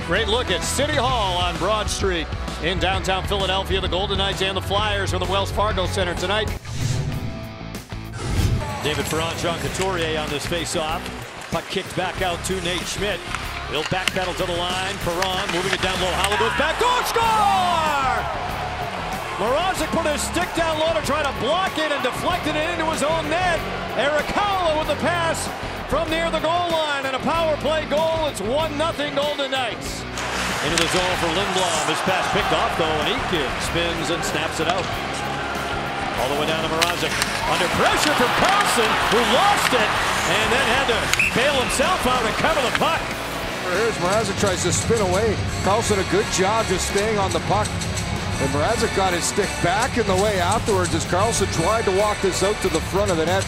Great look at City Hall on Broad Street in downtown Philadelphia. The Golden Knights and the Flyers from the Wells Fargo Center tonight. David Perron, Sean Couturier on this face-off. Puck kicked back out to Nate Schmidt. He'll backpedal to the line. Perron moving it down low. Haula goes back. Score! Mrazek put his stick down low to try to block it and deflected it into his own net. Erik Haula with the pass from near the goal line, and a power play goal. It's 1-0 Golden Knights. Into the zone for Lindblom. His pass picked off though, and Eakin spins and snaps it out. All the way down to Mrazek. Under pressure from Karlsson, who lost it and then had to bail himself out and cover the puck. Here's Mrazek, tries to spin away. Karlsson a good job just staying on the puck. And Mrazek got his stick back in the way afterwards as Karlsson tried to walk this out to the front of the net.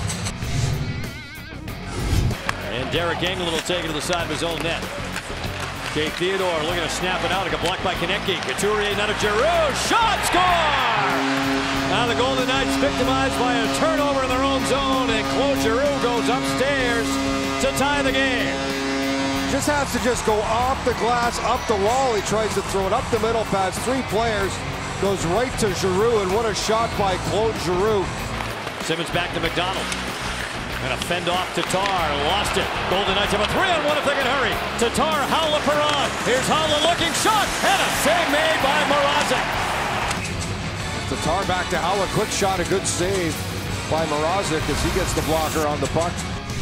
And Derek Engelland will take it to the side of his own net. Jake Theodore looking to snap it out. It got blocked by Konecny. Couturier, now to Giroux. Shot! Score! Now the Golden Knights victimized by a turnover in their own zone, and Claude Giroux goes upstairs to tie the game. Just has to just go off the glass, up the wall. He tries to throw it up the middle, past three players. Goes right to Giroux, and what a shot by Claude Giroux. Simmons back to McDonald. Gonna fend off Tatar, lost it. Golden Knights have a 3-on-1 if they can hurry. Tatar, Haula, Perron. Here's Haula looking, shot, and a save made by Mrazek. Tatar back to Haula, quick shot, a good save by Mrazek as he gets the blocker on the puck.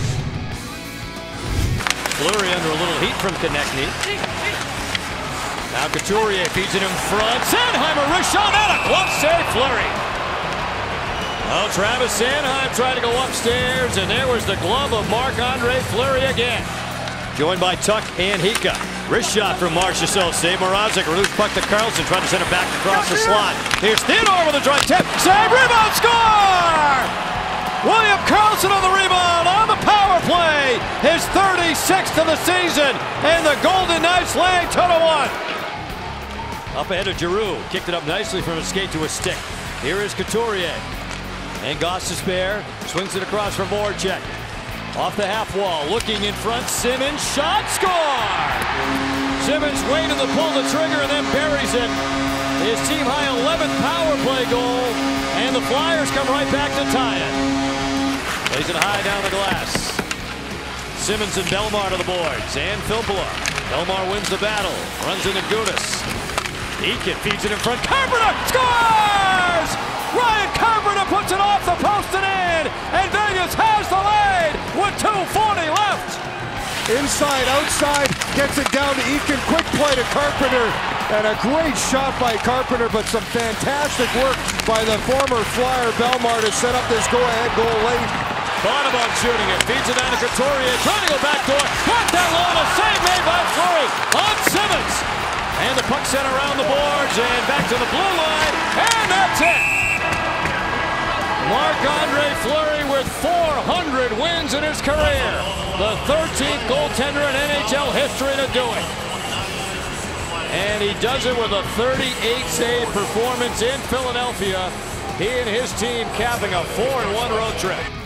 Fleury under a little heat from Konecny. Now Couturier feeds it in front. Sanheimer, wrist shot, and a glove save, Fleury. Well, Travis Sanheim tried to go upstairs, and there was the glove of Marc-Andre Fleury again. Joined by Tuch and Hika. Wrist shot from Marchessault. Save Mrazek. Loose puck to Karlsson. Trying to send it back across the slot. Here's Theodore with a drive tip. Save, rebound, score! William Karlsson on the rebound on the power play. His 36th of the season. And the Golden Knights lead 2-1. Up ahead of Giroux. Kicked it up nicely from his skate to his stick. Here is Couturier. And Gostisbehere swings it across for Voracek. Off the half wall, looking in front, Simmons, shot, score! Simmons waiting to pull the trigger and then buries it. His team high 11th power play goal, and the Flyers come right back to tie it. Plays it high down the glass. Simmons and Bellemare to the boards, and Filppula. Bellemare wins the battle, runs into Gudas. Eakin feeds it in front, Carpenter scores! Ryan Carpenter puts it off the post and in, and Vegas has the lead with 2:40 left. Inside, outside, gets it down to Eakin, quick play to Carpenter, and a great shot by Carpenter, but some fantastic work by the former Flyer Bellemare to set up this go-ahead goal late. Bonnebaum shooting it, feeds it down to Couturier, trying to go back door, back down low, a save made by Fleury on Simmons. And the puck sent around the boards and back to the blue line, and that's it. Marc-Andre Fleury with 400 wins in his career. The 13th goaltender in NHL history to do it. And he does it with a 38-save performance in Philadelphia. He and his team capping a 4-1 road trip.